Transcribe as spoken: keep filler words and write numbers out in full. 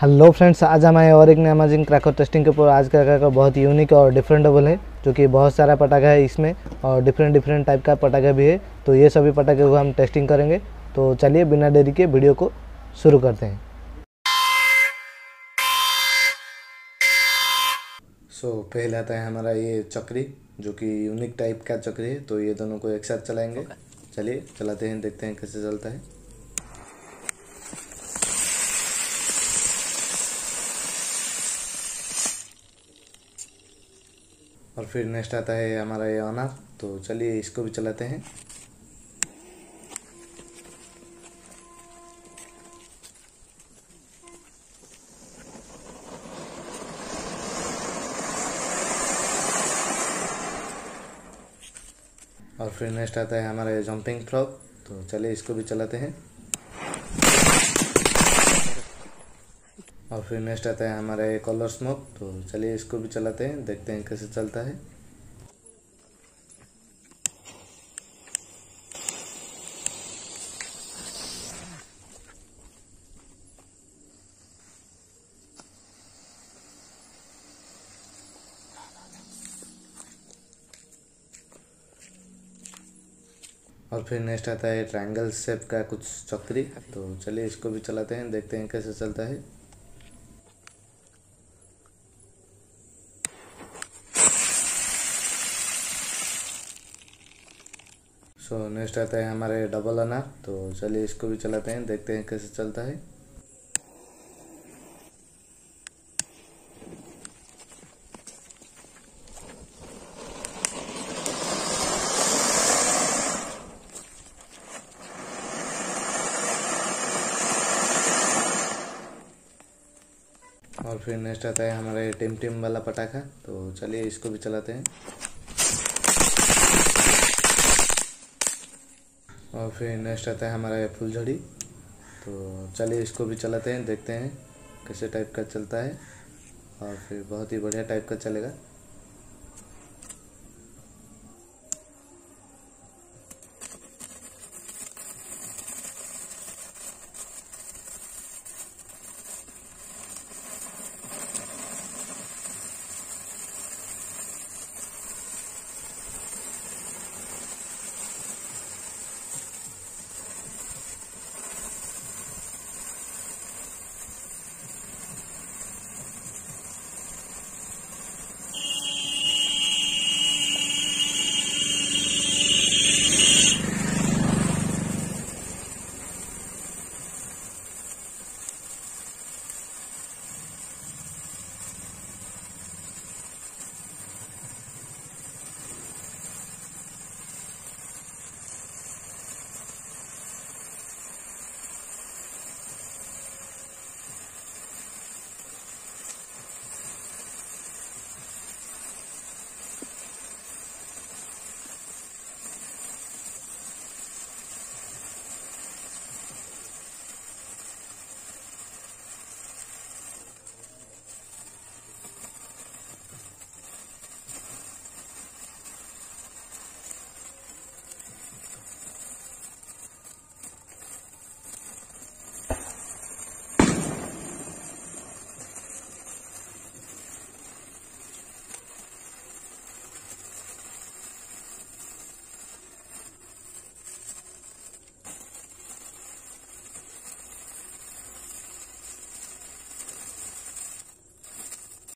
Hello friends, आज हम आए और एक नया अमेजिंग क्रैकर टेस्टिंग के ऊपर। आज का क्रैकर बहुत यूनिक और डिफरेंटेबल है, जो कि बहुत सारा पटाखा है इसमें और डिफरेंट डिफरेंट टाइप का पटाखा भी है। तो ये सभी पटाखे को हम टेस्टिंग करेंगे। तो चलिए बिना देरी के वीडियो को शुरू करते हैं। सो so, पहले आता है हमारा ये चक्री, जो कि यूनिक टाइप का चक्री है। तो ये दोनों को एक साथ चलाएंगे। okay. चलिए चलाते हैं, देखते हैं कैसे चलता है। और फिर नेक्स्ट आता है हमारा ये अनार। तो चलिए इसको भी चलाते हैं। और फिर नेक्स्ट आता है हमारा ये जंपिंग फ्रॉग। तो चलिए इसको भी चलाते हैं। और फिर नेक्स्ट आता है हमारा ये कलर स्मोक। तो चलिए इसको भी चलाते हैं, देखते हैं कैसे चलता है। और फिर नेक्स्ट आता है ट्रायंगल शेप का कुछ चक्री। तो चलिए इसको भी चलाते हैं, देखते हैं कैसे चलता है। सो so, नेक्स्ट आता है हमारे डबल अनार। तो चलिए इसको भी चलाते हैं, देखते हैं कैसे चलता है। और फिर नेक्स्ट आता है हमारे टिम टिम वाला पटाखा। तो चलिए इसको भी चलाते हैं। और फिर नेक्स्ट आता है हमारा फुलझड़ी। तो चलिए इसको भी चलाते हैं, देखते हैं कैसे टाइप का चलता है। और फिर बहुत ही बढ़िया टाइप का चलेगा।